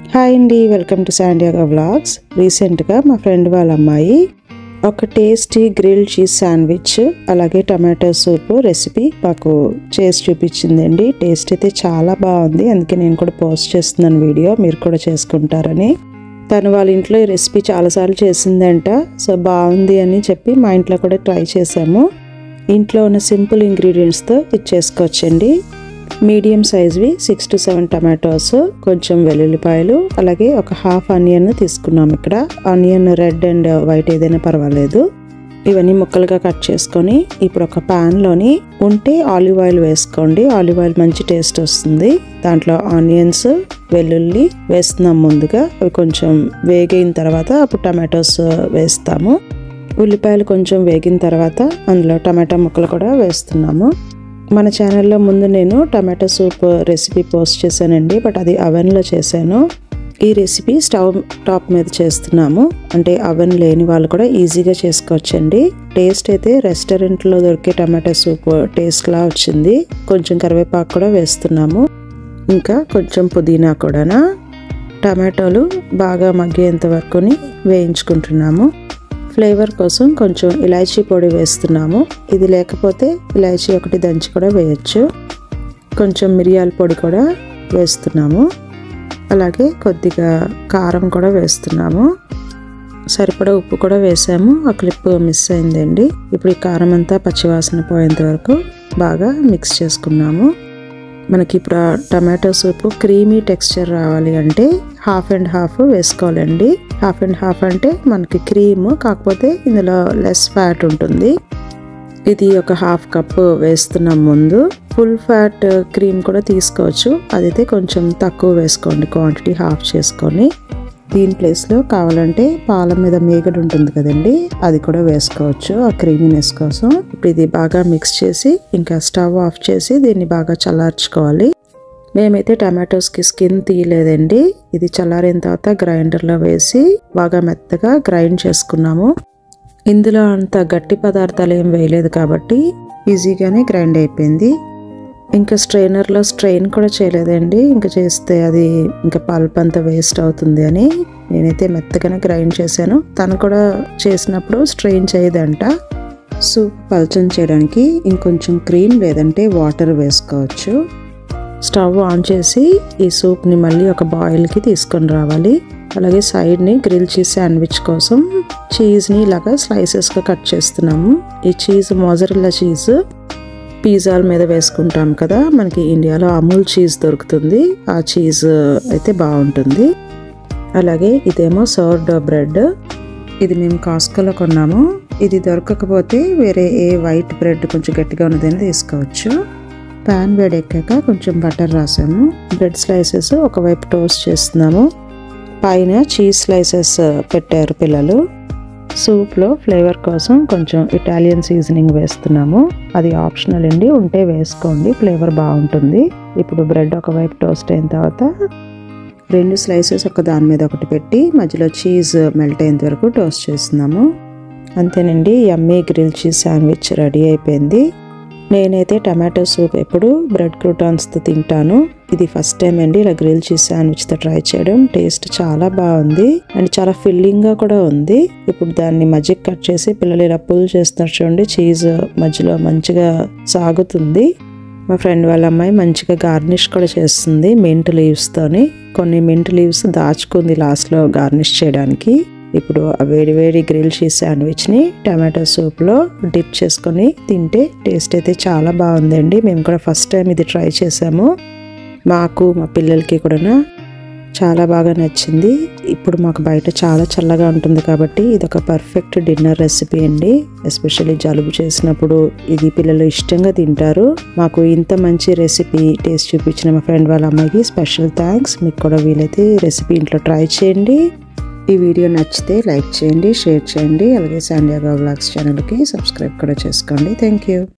Hi అండి, welcome to San Diego vlogs. రీసెంట్గా మా ఫ్రెండ్ వాళ్ళ అమ్మాయి ఒక టేస్టీ గ్రిల్డ్ చీజ్ శాండ్విచ్ అలాగే టమాటో సూప్ రెసిపీ మాకు చేసి చూపించిందండి. టేస్ట్ అయితే చాలా బాగుంది, అందుకే నేను కూడా పోస్ట్ చేస్తున్నాను వీడియో, మీరు కూడా చేసుకుంటారని. తను వాళ్ళ ఇంట్లో ఈ రెసిపీ చాలాసార్లు చేసిందంట, సో బాగుంది అని చెప్పి మా ఇంట్లో కూడా ట్రై చేసాము. ఇంట్లో ఉన్న సింపుల్ ఇంగ్రీడియంట్స్తో ఇది చేసుకోవచ్చండి. మీడియం సైజ్వి 6 to 7 టమాటోస్, కొంచెం వెల్లుల్లిపాయలు, అలాగే ఒక హాఫ్ ఆనియన్ తీసుకున్నాం. ఇక్కడ ఆనియన్ రెడ్ అండ్ వైట్ ఏదైనా పర్వాలేదు. ఇవన్నీ ముక్కలుగా కట్ చేసుకొని ఇప్పుడు ఒక ప్యాన్లోని ఉంటే ఆలివ్ ఆయిల్ వేసుకోండి. ఆలివ్ ఆయిల్ మంచి టేస్ట్ వస్తుంది. దాంట్లో ఆనియన్స్, వెల్లుల్లి వేస్తున్నాం ముందుగా. అవి కొంచెం వేగిన తర్వాత అప్పుడు టమాటోస్ వేస్తాము. ఉల్లిపాయలు కొంచెం వేగిన తర్వాత అందులో టమాటా ముక్కలు కూడా వేస్తున్నాము. మన ఛానల్లో ముందు నేను టమాటో సూప్ రెసిపీ పోస్ట్ చేశానండి, బట్ అది అవెన్లో చేశాను. ఈ రెసిపీ స్టవ్ టాప్ మీద చేస్తున్నాము, అంటే అవెన్ లేని వాళ్ళు కూడా ఈజీగా చేసుకోవచ్చండి. టేస్ట్ అయితే రెస్టారెంట్లో దొరికే టమాటో సూప్ టేస్ట్లా వచ్చింది. కొంచెం కరివేపాకు కూడా వేస్తున్నాము, ఇంకా కొంచెం పుదీనా కూడా. టమాటోలు బాగా మగ్గేంత వరకుని వేయించుకుంటున్నాము. ఫ్లేవర్ కోసం కొంచెం ఇలాచీ పొడి వేస్తున్నాము. ఇది లేకపోతే ఇలాచీ ఒకటి దంచి కూడా వేయచ్చు. కొంచెం మిరియాల పొడి కూడా వేస్తున్నాము, అలాగే కొద్దిగా కారం కూడా వేస్తున్నాము. సరిపడా ఉప్పు కూడా వేసాము, ఆ క్లిప్ మిస్ అయిందండి. ఇప్పుడు ఈ కారం అంతా పచ్చివాసన పోయేంత వరకు బాగా మిక్స్ చేసుకున్నాము. మనకి ఇప్పుడు టమాటో సూప్ క్రీమీ టెక్స్చర్ రావాలి అంటే హాఫ్ అండ్ హాఫ్ వేసుకోవాలండి. హాఫ్ అండ్ హాఫ్ అంటే మనకి క్రీమ్, కాకపోతే ఇందులో లెస్ ఫ్యాట్ ఉంటుంది. ఇది ఒక హాఫ్ కప్ వేస్తున్నాం ముందు. ఫుల్ ఫ్యాట్ క్రీమ్ కూడా తీసుకోవచ్చు, అదైతే కొంచెం తక్కువ వేసుకోండి, క్వాంటిటీ హాఫ్ చేసుకొని. దీని ప్లేస్లో కావాలంటే పాల మీద మేగడ ఉంటుంది కదండి, అది కూడా వేసుకోవచ్చు ఆ క్రీమీనెస్ కోసం. ఇప్పుడు ఇది బాగా మిక్స్ చేసి ఇంకా స్టవ్ ఆఫ్ చేసి దీన్ని బాగా చల్లార్చుకోవాలి. మేమైతే టమాటోస్కి స్కిన్ తీయలేదండి. ఇది చల్లారిన తర్వాత గ్రైండర్లో వేసి బాగా మెత్తగా గ్రైండ్ చేసుకున్నాము. ఇందులో అంత గట్టి పదార్థాలు ఏం వేయలేదు కాబట్టి ఈజీగానే గ్రైండ్ అయిపోయింది. ఇంకా స్ట్రైనర్లో స్ట్రెయిన్ కూడా చేయలేదండి, ఇంకా చేస్తే అది ఇంకా పల్ప్ అంతా వేస్ట్ అవుతుంది అని నేనైతే మెత్తగానే గ్రైండ్ చేశాను. తను కూడా చేసినప్పుడు స్ట్రెయిన్ చేయదంట. సూప్ పల్చన చేయడానికి ఇంకొంచెం క్రీమ్ లేదంటే వాటర్ వేసుకోవచ్చు. స్టవ్ ఆన్ చేసి ఈ సూప్ని మళ్ళీ ఒక బాయిల్కి తీసుకొని రావాలి. అలాగే సైడ్ని గ్రిల్ చీజ్ శాండ్విచ్ కోసం చీజ్ని ఇలాగా స్లైసెస్గా కట్ చేస్తున్నాము. ఈ చీజ్ మోజరెల్లా చీజ్ పిజ్జాల మీద వేసుకుంటాం కదా, మనకి ఇండియాలో అమూల్ చీజ్ దొరుకుతుంది, ఆ చీజ్ అయితే బాగుంటుంది. అలాగే ఇదేమో సోర్డో బ్రెడ్, ఇది మేము కాస్కోలో కొన్నాము. ఇది దొరకకపోతే వేరే ఏ వైట్ బ్రెడ్ కొంచెం గట్టిగా ఉన్నదైనా తీసుకోవచ్చు. ప్యాన్ వేడెక్కాక కొంచెం బటర్ రాసాము. బ్రెడ్ స్లైసెస్ ఒకవైపు టోస్ట్ చేస్తున్నాము, పైన చీజ్ స్లైసెస్ పెట్టారు పిల్లలు. సూప్లో ఫ్లేవర్ కోసం కొంచెం ఇటాలియన్ సీజనింగ్ వేస్తున్నాము, అది ఆప్షనల్ అండి, ఉంటే వేసుకోండి, ఫ్లేవర్ బాగుంటుంది. ఇప్పుడు బ్రెడ్ ఒకవైపు టోస్ట్ అయిన తర్వాత 2 స్లైసెస్ ఒక దాని మీద ఒకటి పెట్టి మధ్యలో చీజ్ మెల్ట్ అయ్యేంత వరకు టోస్ట్ చేస్తున్నాము. అంతేనండి, yummy grill cheese sandwich ready అయిపోయింది. నేనైతే టమాటో సూప్ ఎప్పుడు బ్రెడ్ క్రూటాన్స్తో తింటాను. ఇది ఫస్ట్ టైం అండి ఇలా గ్రిల్ చీజ్ శాండ్విచ్తో ట్రై చేయడం. టేస్ట్ చాలా బాగుంది అండ్ చాలా ఫిల్లింగ్గా కూడా ఉంది. ఇప్పుడు దాన్ని మధ్యకి కట్ చేసి పిల్లలు ఇలా పుల్ చేస్తున్నారు చూడండి, చీజ్ మధ్యలో మంచిగా సాగుతుంది. మా ఫ్రెండ్ వాళ్ళ అమ్మాయి మంచిగా గార్నిష్ కూడా చేస్తుంది మింట్ లీవ్స్తోని. కొన్ని మింట్ లీవ్స్ దాచుకుంది లాస్ట్లో గార్నిష్ చేయడానికి. ఇప్పుడు ఆ వేడి వేడి గ్రిల్ చీజ్ శాండ్విచ్ని టమాటో సూప్లో డిప్ చేసుకొని తింటే టేస్ట్ అయితే చాలా బాగుందండి. మేము కూడా ఫస్ట్ టైం ఇది ట్రై చేసాము. మాకు మా పిల్లలకి కూడా చాలా బాగా నచ్చింది. ఇప్పుడు మాకు బయట చాలా చల్లగా ఉంటుంది కాబట్టి ఇది ఒక పర్ఫెక్ట్ డిన్నర్ రెసిపీ అండి. ఎస్పెషల్లీ జలుబు చేసినప్పుడు ఇది పిల్లలు ఇష్టంగా తింటారు. మాకు ఇంత మంచి రెసిపీ టేస్ట్ చూపించిన మా ఫ్రెండ్ వాళ్ళ అమ్మాయికి స్పెషల్ థ్యాంక్స్. మీకు కూడా వీలైతే ఈ రెసిపీ ఇంట్లో ట్రై చేయండి. ఈ వీడియో నచ్చితే లైక్ చేయండి, షేర్ చేయండి, అలాగే శాండియాగో వ్లాగ్స్ ఛానల్కి సబ్స్క్రైబ్ కూడా చేసుకోండి. Thank you.